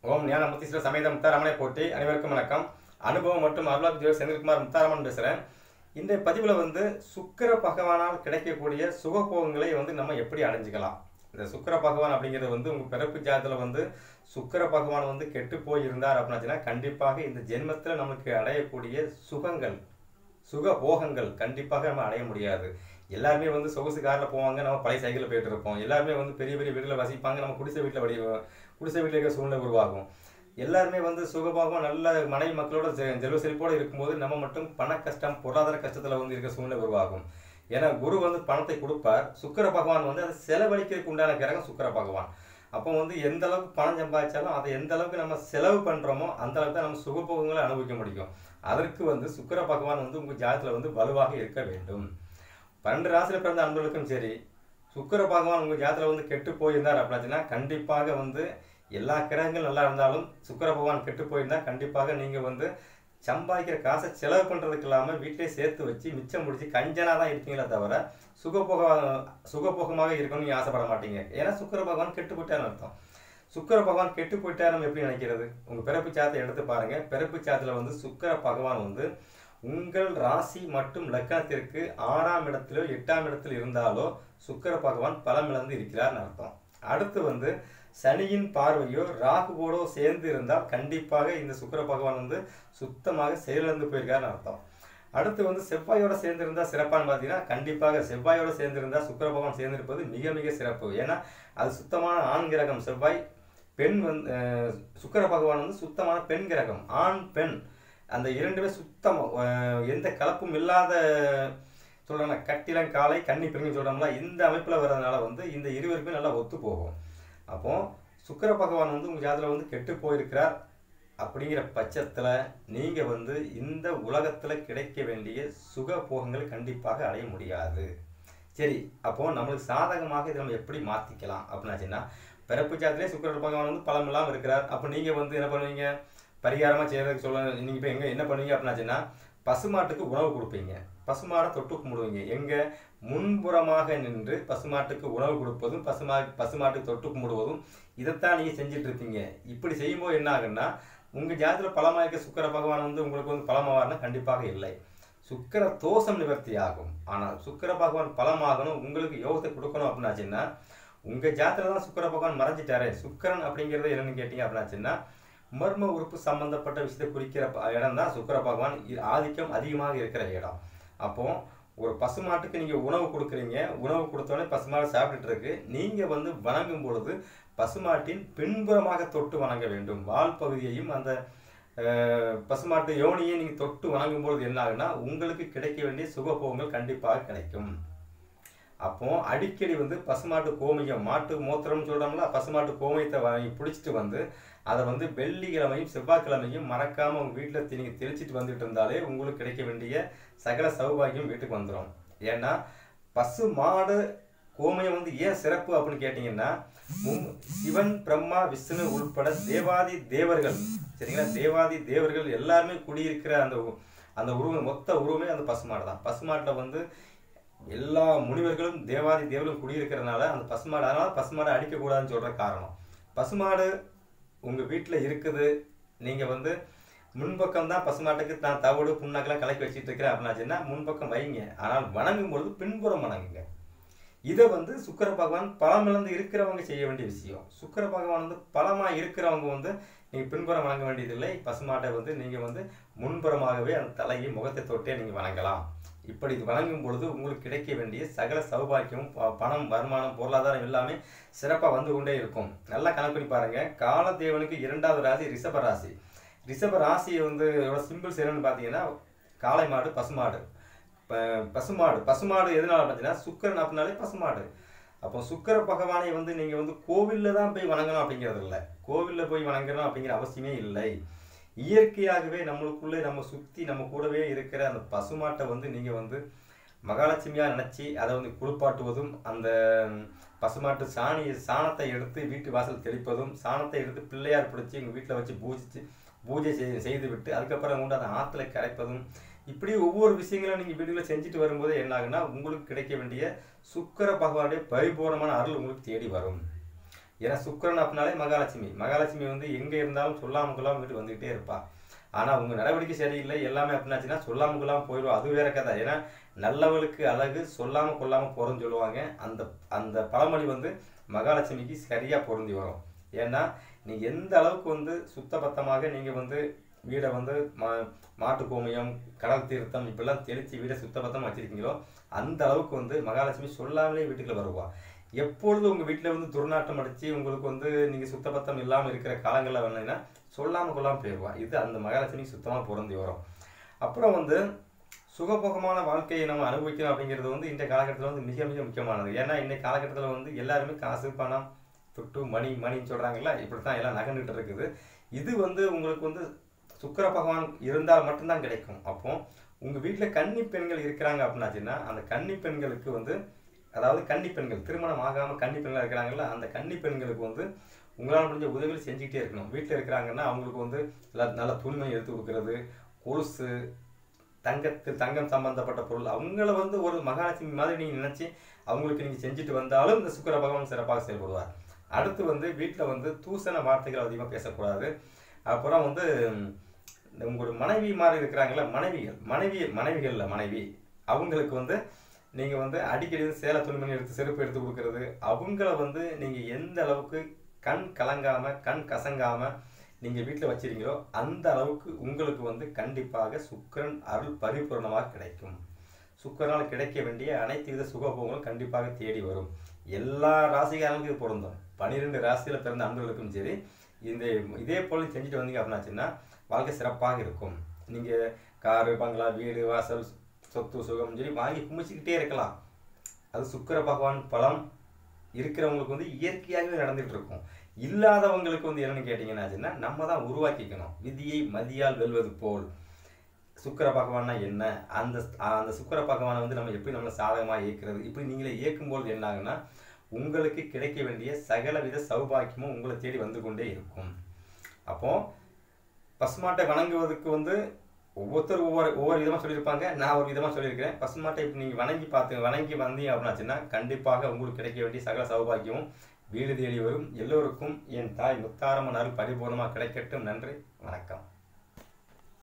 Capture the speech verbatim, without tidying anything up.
ஓம் ஞான முத்தீஸ்வர சமேத முத்தாரமனை போட்டி அனைவருக்கும் வணக்கம். அனுபவம் மற்றும் அருளாப் ஜோதி செந்தில்குமார் முத்தாரமன் பேசுகிறேன். இந்த பதிவில் வந்து சுக்கிர பகவானால் கிடைக்கக்கூடிய சுகபோகங்களை வந்து நம்ம எப்படி அடைஞ்சிக்கலாம். இந்த சுக்கிர பகவான் அப்படிங்கிறது வந்து உங்கள் பிறப்பு ஜாதத்தில் வந்து சுக்கிர பகவான் வந்து கெட்டு போயிருந்தார் அப்படின்னாச்சுன்னா கண்டிப்பாக இந்த ஜென்மத்தில் நமக்கு அடையக்கூடிய சுகங்கள் சுக போகங்கள் கண்டிப்பாக நம்ம அடைய முடியாது. எல்லாருமே வந்து சொகுசு காரில் போவாங்க, நம்ம பழைய சைக்கிளில் போயிட்டு இருப்போம். எல்லாருமே வந்து பெரிய பெரிய வீட்டில் வசிப்பாங்க, நம்ம குடிசை வீட்டில் வடி குடிசை வீட்டில் இருக்கிற சூழ்நிலை உருவாகும். எல்லாருமே வந்து சுகபாகம் நல்ல மனைவி மக்களோட செல்வ செழிப்போடு இருக்கும்போது நம்ம மட்டும் பண கஷ்டம் பொருளாதார கஷ்டத்தில் வந்து இருக்கிற சூழ்நிலை உருவாகும். ஏன்னா குரு வந்து பணத்தை கொடுப்பார், சுக்கிர பகவான் வந்து அதை செலவழிக்கிறதுக்கு உண்டான கிரகம் சுக்கிர பகவான். அப்போ வந்து எந்த அளவுக்கு பணம் சம்பாதிச்சாலும் அதை எந்த அளவுக்கு நம்ம செலவு பண்ணுறோமோ அந்த அளவுக்கு தான் நம்ம சுகபோகங்களை அனுபவிக்க முடியும். அதற்கு வந்து சுக்கிர பகவான் வந்து உங்கள் ஜாதகத்தில் வந்து வலுவாக இருக்க வேண்டும். பன்னெண்டு ராசியில் பிறந்த அன்பர்களுக்கும் சரி, சுக்கிர பகவான் உங்கள் ஜாதகத்தில் வந்து கெட்டு போயிருந்தார் அப்படின்னா கண்டிப்பாக வந்து எல்லா கிரகங்கள் நல்லா இருந்தாலும் சுக்கிர பகவான் கெட்டு போயிருந்தால் கண்டிப்பாக நீங்கள் வந்து சம்பாதிக்கிற காசை செலவு பண்ணுறதுக்கு இல்லாமல் வீட்டிலே சேர்த்து வச்சு மிச்சம் முடிச்சு கஞ்சனாக தான் இருப்பீங்களே தவிர சுகபோக சுகபோகமாக இருக்கணும்னு நீங்கள் ஆசைப்பட மாட்டீங்க. ஏன்னா சுக்கிர பகவான் கெட்டு போயிட்டாருன்னு அர்த்தம். சுக்கிர பகவான் கெட்டு போயிட்டார் நம்ம எப்படி நினைக்கிறது? உங்கள் பிறப்பு சாத்தை எடுத்து பாருங்கள். பிறப்பு சாத்தில் வந்து சுக்கிர பகவான் வந்து உங்கள் ராசி மற்றும் லக்னத்திற்கு ஆறாம் இடத்திலோ எட்டாம் இடத்தில் இருந்தாலோ சுக்கிர பகவான் பலமிழந்து இருக்கிறார்னு அர்த்தம். அடுத்து வந்து சனியின் பார்வையோ ராகுவோடோ சேர்ந்து இருந்தால் கண்டிப்பாக இந்த சுக்கிர பகவான் வந்து சுத்தமாக செயலிழந்து போயிருக்காருன்னு அர்த்தம். அடுத்து வந்து செவ்வாயோட சேர்ந்து இருந்தால் சிறப்பான்னு பார்த்தீங்கன்னா கண்டிப்பாக செவ்வாயோட சேர்ந்து இருந்தால் சுக்கிர பகவான் சேர்ந்திருப்பது மிக மிக சிறப்பு. ஏன்னா அது சுத்தமான ஆண் கிரகம் செவ்வாய். பெண் வந்து சுக்கிர பகவான் வந்து சுத்தமான பெண் கிரகம். ஆண் பெண் அந்த இரண்டுமே சுத்தம், எந்த கலப்பும் இல்லாத சொல்கிறாங்க கட்டிலம் காலை கன்னி பெருங்கன்னு சொல்கிறோம்ல, இந்த அமைப்பில் வர்றதுனால வந்து இந்த இருவருக்குமே நல்லா ஒத்து போகும். அப்போ சுக்கிர பகவான் வந்து உங்கள் ஜாதகத்தில் வந்து கெட்டு போயிருக்கிறார் அப்படிங்கிற பட்சத்தில் நீங்கள் வந்து இந்த உலகத்தில் கிடைக்க வேண்டிய சுக போகங்களை கண்டிப்பாக அடைய முடியாது. சரி, அப்போது நம்மளுக்கு சாதகமாக இதை நம்ம எப்படி மாற்றிக்கலாம் அப்படின்னாச்சுன்னா, பிறப்பு ஜாதத்திலே சுக்கிர பகவான் வந்து பலம் இல்லாமல் இருக்கிறார். அப்போ நீங்கள் வந்து என்ன பண்ணுவீங்க? பரிகாரமாக செய்கிறதுக்கு சொல்ல நீங்கள் இப்போ எங்கே என்ன பண்ணுவீங்க அப்படின்னாச்சுன்னா, பசுமாட்டுக்கு உணவு கொடுப்பீங்க. பசுமாடை தொட்டு கும்பிடுவீங்க. எங்கே? முன்புறமாக நின்று பசுமாட்டுக்கு உணவு கொடுப்பதும் பசுமா பசுமாட்டுக்கு தொட்டு கும்பிடுவதும் இதைத்தான் நீங்கள் செஞ்சுட்டு இருப்பீங்க. இப்படி செய்யும்போது என்ன ஆகுன்னா, உங்கள் ஜாதத்தில் பலமாக இருக்க சுக்கிர பகவான் வந்து உங்களுக்கு வந்து பலமாவார்னா கண்டிப்பாக இல்லை. சுக்கிர தோஷம் நிவர்த்தி ஆகும். ஆனால் சுக்கிர பகவான் பலமாகணும், உங்களுக்கு யோகத்தை கொடுக்கணும் அப்படின்னாச்சுன்னா உங்கள் ஜாதத்தில் தான் சுக்கிர பகவான் மறைஞ்சிட்டாரே. சுக்கிரன் அப்படிங்கிறத என்னன்னு கேட்டீங்க அப்படின்னாச்சுன்னா மர்ம உறுப்பு சம்பந்தப்பட்ட விஷயத்தை குறிக்கிற இடம் தான் சுக்கிர பகவான் ஆதிக்கம் அதிகமாக இருக்கிற இடம். அப்போ ஒரு பசுமாட்டுக்கு நீங்கள் உணவு கொடுக்குறீங்க, உணவு கொடுத்தோடனே பசுமாடு சாப்பிட்டுட்டு இருக்கு. நீங்கள் வந்து வணங்கும் பொழுது பசுமாட்டின் பின்புறமாக தொட்டு வணங்க வேண்டும். வால் பகுதியையும் அந்த பசுமாட்டு யோனியை நீங்கள் தொட்டு வணங்கும் பொழுது என்ன ஆகுன்னா உங்களுக்கு கிடைக்க வேண்டிய சுகபோகங்கள் கண்டிப்பாக கிடைக்கும். அப்போ அடிக்கடி வந்து பசுமாட்டு கோமியம், மாட்டு மூத்திரம்னு சொல்கிறோம்ல, பசுமாட்டு கோமியத்தை வாங்கி பிடிச்சிட்டு வந்து அதை வந்து வெள்ளிக்கிழமையும் செவ்வாய்க்கிழமையும் மறக்காமல் உங்கள் வீட்டில் நீங்கள் தெளிச்சிட்டு வந்துட்டு இருந்தாலே உங்களுக்கு கிடைக்க வேண்டிய சகல சௌபாகியம் வீட்டுக்கு வந்துடும். ஏன்னா பசு மாடு கோமியம் வந்து ஏன் சிறப்பு அப்படின்னு கேட்டிங்கன்னா, சிவன் பிரம்மா விஷ்ணு உள்பட தேவாதி தேவர்கள், சரிங்களா, தேவாதி தேவர்கள் எல்லாருமே குடியிருக்கிற அந்த அந்த உருவம் மொத்த உருவமே அந்த பசுமாடு தான். பசுமாட்டில் வந்து எல்லா முனிவர்களும் தேவாதி தேவர்களும் குடியிருக்கிறதுனால அந்த பசுமாடு, அதனால் பசுமாடை அடிக்கக்கூடாதுன்னு சொல்கிற காரணம். பசுமாடு உங்கள் வீட்டில் இருக்குது, நீங்கள் வந்து முன்பக்கம் தான் பசுமாட்டுக்கு நான் தவிடு புண்ணாக்கெல்லாம் கலக்கி வச்சுட்டு இருக்கிறேன் அப்படின்னாச்சுன்னா முன்பக்கம் வைங்க. ஆனால் வணங்கும் பொழுது பின்புறம் வணங்குங்க. இதை வந்து சுக்கிர பகவான் பலமிழந்து இருக்கிறவங்க செய்ய வேண்டிய விஷயம். சுக்கிர பகவான் வந்து பலமாக இருக்கிறவங்க வந்து நீங்கள் பின்புறம் வணங்க வேண்டியதில்லை. பசுமாட்டை வந்து நீங்கள் வந்து முன்புறமாகவே அந்த தலையை முகத்தை தொட்டே நீங்கள் வணங்கலாம். இப்படி வணங்கும் பொழுது உங்களுக்கு கிடைக்க வேண்டிய சகல சௌபாக்கியமும் பணம் வருமானம் பொருளாதாரம் எல்லாமே சிறப்பாக வந்து கொண்டே இருக்கும். நல்லா கணக்கு பண்ணி பாருங்கள். காலதேவனுக்கு இரண்டாவது ராசி ரிஷப ராசி. ரிஷப ராசியை வந்து சிம்பிள்ஸ் என்னன்னு பார்த்தீங்கன்னா காளை மாடு பசுமாடு. பசுமாடு பசுமாடு எதனால பார்த்தீங்கன்னா சுக்கிரன் அப்படின்னாலே பசுமாடு. அப்போ சுக்கிர பகவானை வந்து நீங்கள் வந்து கோவிலில் தான் போய் வணங்கணும் அப்படிங்கிறது இல்லை. கோவிலில் போய் வணங்கணும் அப்படிங்கிற அவசியமே இல்லை. இயற்கையாகவே நம்மளுக்குள்ளே நம்ம சுற்றி நம்ம கூடவே இருக்கிற அந்த பசுமாட்டை வந்து நீங்கள் வந்து மகாலட்சுமியாக நினச்சி அதை வந்து குளிப்பாட்டுவதும், அந்த பசுமாட்டு சாணி சாணத்தை எடுத்து வீட்டு வாசல் தெளிப்பதும், சாணத்தை எடுத்து பிள்ளையார் பிடிச்சி எங்கள் வீட்டில் வச்சு பூஜிச்சு பூஜை செய் செய்து விட்டு அதுக்கப்புறம் கொண்டு அதை ஆற்றுல கரைப்பதும், இப்படி ஒவ்வொரு விஷயங்களும் நீங்கள் வீடுகளில் செஞ்சுட்டு வரும்போது என்ன ஆகுன்னா உங்களுக்கு கிடைக்க வேண்டிய சுக்கிர பகவானுடைய பரிபூர்ணமான அருள் உங்களுக்கு தேடி வரும். ஏன்னா சுக்கிரன் அப்படின்னாலே மகாலட்சுமி. மகாலட்சுமி வந்து எங்கே இருந்தாலும் சொல்லாமல் கொள்ளாமல் வீட்டு வந்துக்கிட்டே இருப்பா. ஆனால் உங்கள் நடவடிக்கை சரியில்லை எல்லாமே அப்படின்னாச்சுன்னா சொல்லாமல் கொள்ளாமல் போயிடுவோம். அது வேற கதை. ஏன்னா நல்லவளுக்கு அழகு சொல்லாமல் கொள்ளாமல் போகிறோன்னு சொல்லுவாங்க. அந்த அந்த பழமொழி வந்து மகாலட்சுமிக்கு சரியாக பொருந்தி வரும். ஏன்னா நீங்கள் எந்த அளவுக்கு வந்து சுத்தபத்தமாக நீங்கள் வந்து வீடை வந்து மா மாட்டு கோமியம் கடல் தீர்த்தம் இப்படிலாம் தெளித்து வீடை சுத்தபத்தமாக வச்சுருக்கீங்களோ அந்த அளவுக்கு வந்து மகாலட்சுமி சொல்லாமலே வீட்டுக்குள்ளே வருவா. எப்பொழுது உங்கள் வீட்டில் வந்து துர்நாற்றம் அடித்து உங்களுக்கு வந்து நீங்கள் சுத்தபத்தம் இல்லாமல் இருக்கிற காலங்களில் வேணுன்னா சொல்லாமல் கொள்ளாமல் போயிடுவா. இது அந்த மகாலட்சுமி சுத்தமாக பொருந்தி வரும். அப்புறம் வந்து சுகபோகமான வாழ்க்கையை நம்ம அனுபவிக்கணும் அப்படிங்கிறது வந்து இந்த காலகட்டத்தில் வந்து மிக மிக முக்கியமானது. ஏன்னா இன்றைக்கு காலகட்டத்தில் வந்து எல்லாருமே காசு பணம் துட்டு மணி மணின்னு சொல்கிறாங்கல்ல, இப்படி தான் எல்லாம் நகர்ந்துட்டு இருக்குது. இது வந்து உங்களுக்கு வந்து சுக்கிர பகவான் இருந்தால் மட்டும்தான் கிடைக்கும். அப்போ உங்கள் வீட்டில் கன்னி பெண்கள் இருக்கிறாங்க அப்படின்னாச்சுன்னா அந்த கன்னி பெண்களுக்கு வந்து அதாவது கன்னி பெண்கள் திருமணம் ஆகாமல் கன்னி பெண்கள் இருக்கிறாங்கல்ல, அந்த கன்னி பெண்களுக்கு வந்து உங்களால் முடிஞ்ச உதவிகள் செஞ்சுக்கிட்டே இருக்கணும். வீட்டில் இருக்கிறாங்கன்னா அவங்களுக்கு வந்து நல்ல துணிமணி எடுத்து கொடுக்கறது, கொலுசு, தங்கத்து தங்கம் சம்பந்தப்பட்ட பொருள் அவங்கள வந்து ஒரு மகாலட்சுமி மாதிரி நீங்கள் நினச்சி அவங்களுக்கு நீங்கள் செஞ்சுட்டு வந்தாலும் இந்த சுக்கிர பகவான் சிறப்பாக செயல்படுவார். அடுத்து வந்து வீட்டில் வந்து தூசண வார்த்தைகள் அதிகமாக பேசக்கூடாது. அப்புறம் வந்து உங்களோட மனைவி மாதிரி இருக்கிறாங்களா மனைவிகள் மனைவி மனைவிகளில் மனைவி அவங்களுக்கு வந்து நீங்கள் வந்து அடிக்கடி சேலை துணிமணி எடுத்து செருப்பு எடுத்து கொடுக்கறது, அவங்கள வந்து நீங்கள் எந்த அளவுக்கு கண் கலங்காமல் கண் கசங்காமல் நீங்கள் வீட்டில் வச்சிருக்கீங்களோ அந்த அளவுக்கு உங்களுக்கு வந்து கண்டிப்பாக சுக்கிரன் அருள் பரிபூர்ணமாக கிடைக்கும். சுக்கிரனால் கிடைக்க வேண்டிய அனைத்து வித சுகபோகங்களும் கண்டிப்பாக தேடி வரும். எல்லா ராசிகாரங்களுக்கும் இது பொருந்தும். பன்னிரெண்டு ராசியில் பிறந்த அன்பர்களுக்கும் சரி இந்த இதே போல் செஞ்சுட்டு வந்தீங்க அப்படின்னாச்சுன்னா வாழ்க்கை சிறப்பாக இருக்கும். நீங்கள் காரு பங்களா வீடு வாசல் சொத்து சுகம் சொல்லி வாங்கி குமிச்சிக்கிட்டே இருக்கலாம். அது சுக்கிர பகவான் பலம் இருக்கிறவங்களுக்கு வந்து இயற்கையாகவே நடந்துகிட்டு இருக்கும். இல்லாதவங்களுக்கு வந்து என்னென்னு கேட்டிங்கன்னாச்சுன்னா நம்ம தான் உருவாக்கிக்கணும். விதியை மதியால் வெல்வது போல் சுக்கிர பகவான்னா என்ன, அந்த அந்த சுக்கிர பகவானை வந்து நம்ம எப்படி நம்மளை சாதகமாக இயக்கிறது, இப்படி நீங்களே இயக்கும்போது என்ன ஆகுன்னா உங்களுக்கு கிடைக்க வேண்டிய சகலவித சௌபாக்கியமும் உங்களை தேடி வந்து கொண்டே இருக்கும். அப்போ பசுமாட்டை வணங்குவதற்கு வந்து ஒவ்வொருத்தரும் ஒவ்வொரு ஒவ்வொரு விதமாக சொல்லியிருப்பாங்க. நான் ஒரு விதமாக சொல்லியிருக்கிறேன். பசுமாட்டை இப்போ நீங்கள் வணங்கி பார்த்து வணங்கி வந்தீங்க அப்படின்னாச்சுன்னா கண்டிப்பாக உங்களுக்கு கிடைக்க வேண்டிய சகல சௌபாக்கியமும் வீடு தேடி வரும். எல்லோருக்கும் என் தாய் முத்தாரம்மன் அருள் பரிபூர்ணமாக கிடைக்கட்டும். நன்றி, வணக்கம்.